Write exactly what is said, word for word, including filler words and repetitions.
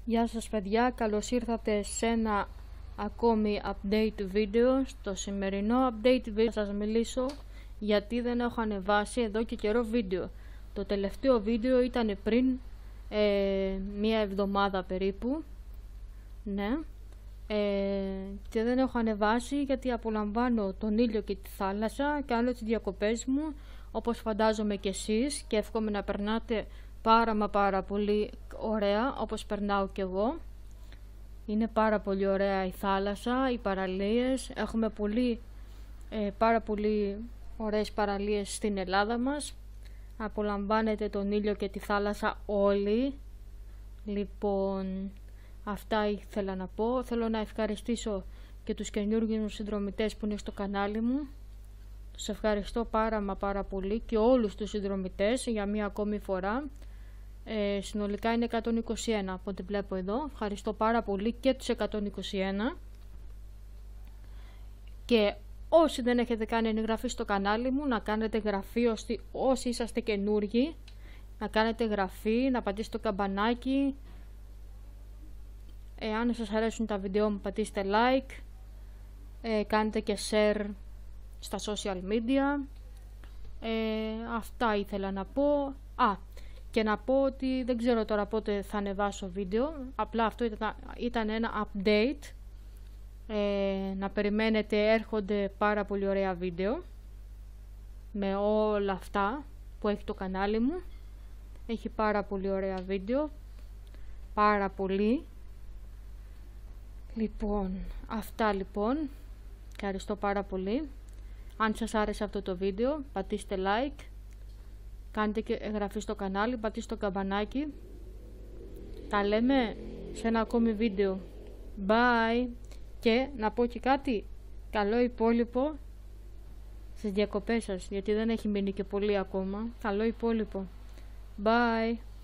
Γεια σας παιδιά, καλώς ήρθατε σε ένα ακόμη update βίντεο. Στο σημερινό update βίντεο θα σας μιλήσω γιατί δεν έχω ανεβάσει εδώ και καιρό βίντεο. Το τελευταίο βίντεο ήταν πριν ε, μία εβδομάδα περίπου, ναι, ε, και δεν έχω ανεβάσει γιατί απολαμβάνω τον ήλιο και τη θάλασσα, κάνω τις διακοπές μου όπως φαντάζομαι και εσείς και εύχομαι να περνάτε πάρα μα πάρα πολύ ωραία όπως περνάω κι εγώ. Είναι πάρα πολύ ωραία η θάλασσα, οι παραλίες, έχουμε πολύ, ε, πάρα πολύ ωραίες παραλίες στην Ελλάδα μας. Απολαμβάνετε τον ήλιο και τη θάλασσα όλοι. Λοιπόν, αυτά ήθελα να πω. Θέλω να ευχαριστήσω και τους καινούργιους συνδρομητές που είναι στο κανάλι μου. Τους ευχαριστώ πάρα μα πάρα πολύ και όλους τους συνδρομητές για μία ακόμη φορά. Ε, συνολικά είναι εκατόν είκοσι ένα από ό,τι βλέπω εδώ. Ευχαριστώ πάρα πολύ και τους εκατόν είκοσι ένα. Και όσοι δεν έχετε κάνει εγγραφή στο κανάλι μου, να κάνετε εγγραφή. Όσοι είσαστε καινούργοι, να κάνετε εγγραφή, να πατήσετε το καμπανάκι. Εάν σας αρέσουν τα βίντεο μου, πατήστε like, ε, κάντε και share στα social media. ε, Αυτά ήθελα να πω. Α, και να πω ότι δεν ξέρω τώρα πότε θα ανεβάσω βίντεο. Απλά αυτό ήταν, ήταν ένα update. ε, Να περιμένετε, έρχονται πάρα πολύ ωραία βίντεο με όλα αυτά που έχει το κανάλι μου. Έχει πάρα πολύ ωραία βίντεο, πάρα πολύ. Λοιπόν, αυτά λοιπόν. Ευχαριστώ πάρα πολύ. Αν σας άρεσε αυτό το βίντεο, πατήστε like, κάντε και εγγραφή στο κανάλι, πατήστε το καμπανάκι. Τα λέμε σε ένα ακόμη βίντεο. Bye. Και να πω και κάτι, καλό υπόλοιπο στις διακοπές σας, γιατί δεν έχει μείνει και πολύ ακόμα. Καλό υπόλοιπο. Bye.